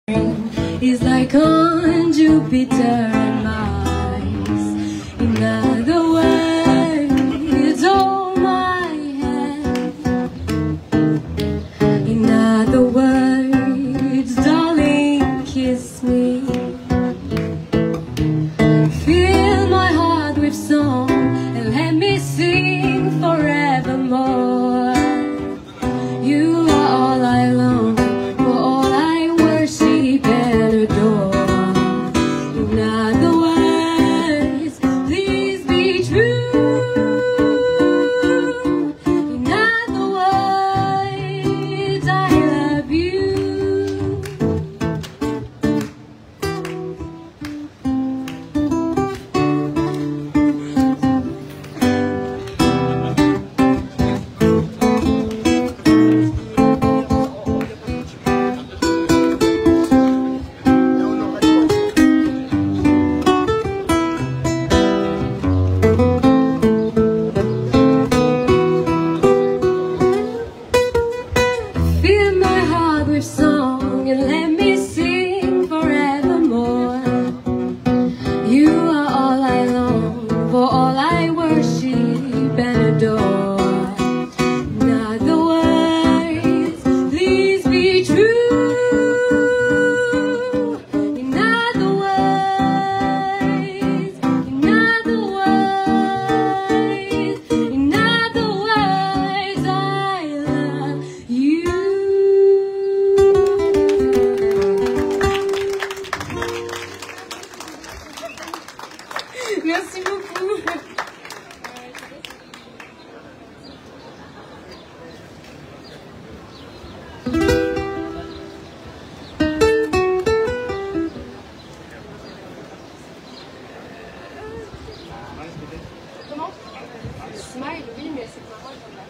is like on Jupiter and Mars. In other words, hold my hand. In other words, darling, kiss me. Fill my heart with song and let me sing forevermore. You are all I long for, all I worship and adore. In other words, please be true. In other words, I love you. Fill my heart with song and let me sing forevermore. You are all I long for, all I worship and adore. In other words, please be true. In other words, in other words, in other words, I love you. Merci beaucoup. Comment? Smile, oui, mais c'est pas moi qui va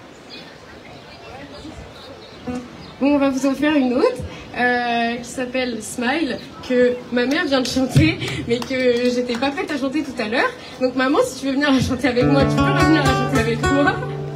faire. Bon, on va vous en faire une autre qui s'appelle Smile, que ma mère vient de chanter, mais que j'étais pas prête à chanter tout à l'heure. Donc maman, si tu veux venir la chanter avec moi, tu peux revenir la chanter avec moi.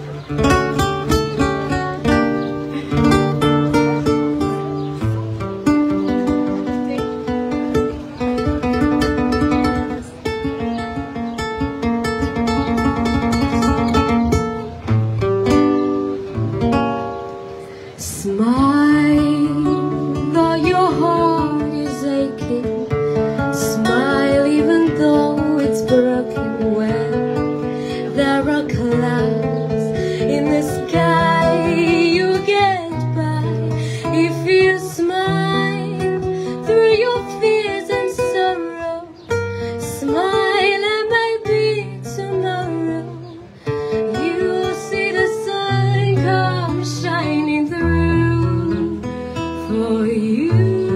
Smile, though your heart is aching. Smile, even though it's broken. When there are clouds in the sky, you get by. If you smile through your fears and sorrow, smile and maybe tomorrow you'll see the sun come shining through for you.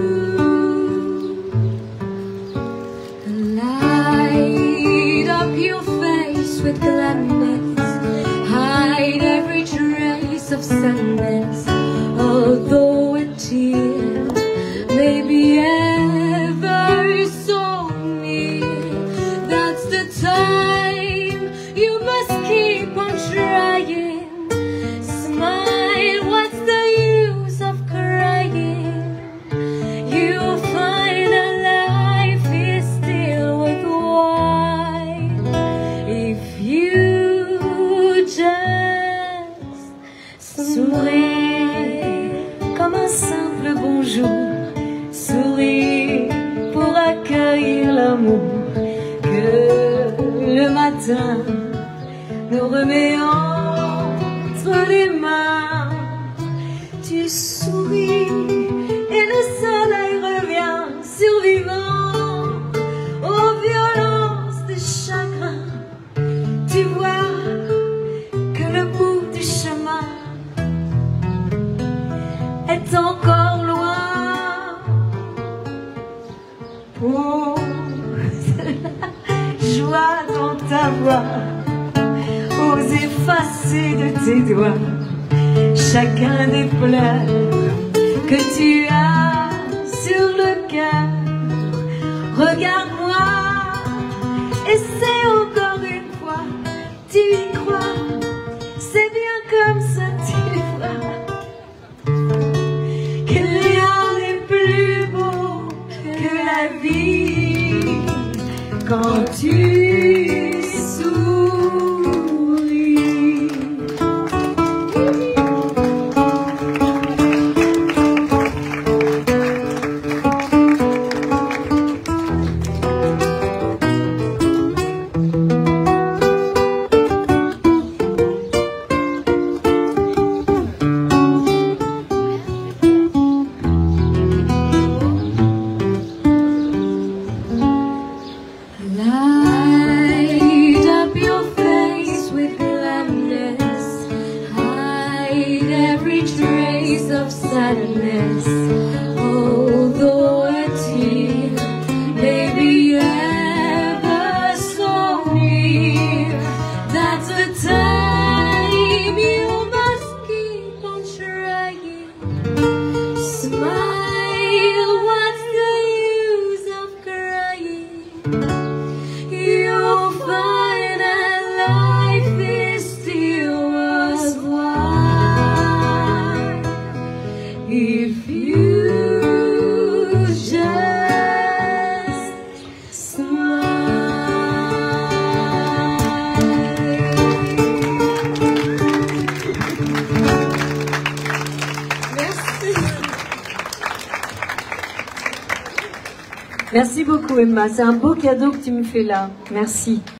Light up your face with gladness, hide every trace of sadness. Although a tear may be ever so near, that's the time you must keep on trying. Smile, what's the use of crying? You'll find that life is still worthwhile if you just sourire comme un simple bonjour. Sourire pour accueillir l'amour que le matin nous remet entre les mains. Tu souris et le soleil revient survivant aux violences des chagrins. Tu vois que le bout du chemin est encore loin. Pour la joie dans ta voix, ose effacer de tes doigts chacun des pleurs que tu as sur le cœur. Regarde-moi, essaie encore une fois, tu y crois, c'est bien comme ça, tu vois. quand tu souris. Light up your face with gladness, hide every trace of sadness. Although a tear may be ever so near, that's a time you must keep on trying. Smile, what's the use of crying? You'll find that life is still worthwhile if you just smile. Merci. Merci beaucoup Emma, c'est un beau cadeau que tu me fais là. Merci.